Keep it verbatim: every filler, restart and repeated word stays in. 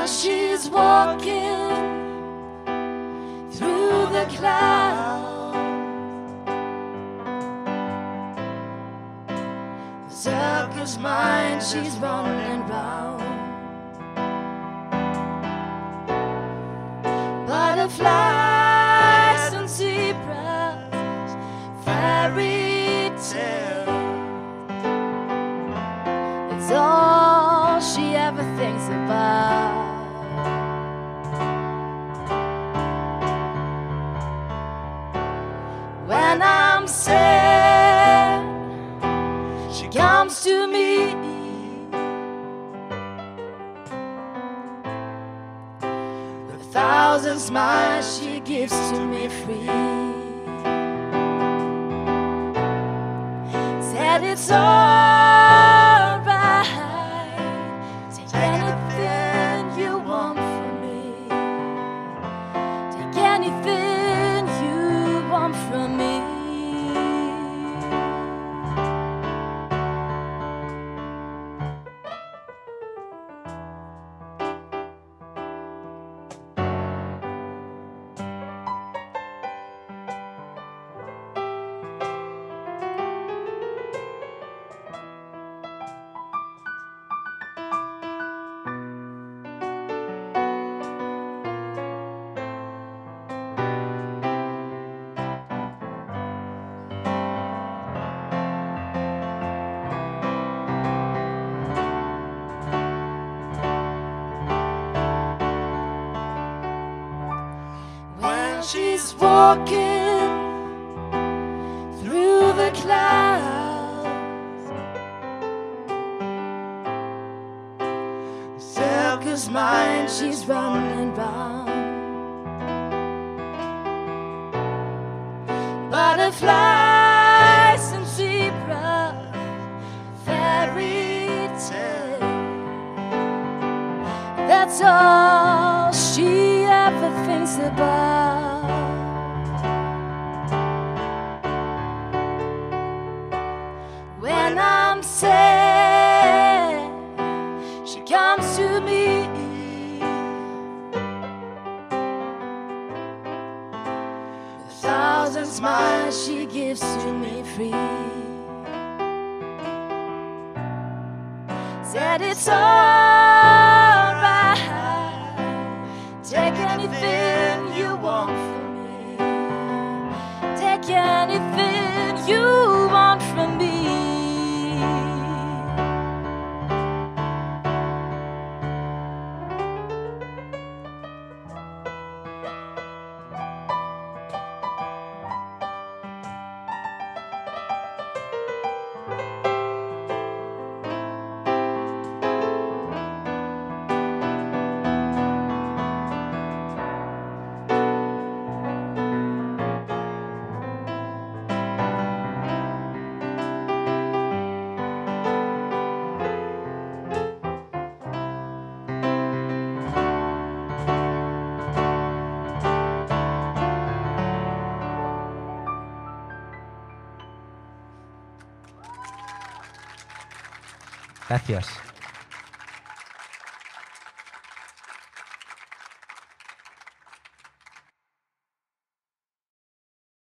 While she's walking through the clouds, the circus mind she's running round. Butterflies and zebras, fairy tales, it's all she ever thinks about. When I'm sad, she comes to me. With a thousand smiles she gives to me free. Said it's all right, take anything you want from me, take anything you want from me. She's walking through the clouds, the circus mind she's running round. Butterflies and zebras, fairy tales, that's all she ever thinks about. When I'm sad, she comes to me. With a thousand smiles she gives to me free. Said it's all right, take anything you want from me, take anything you want from me. Gracias.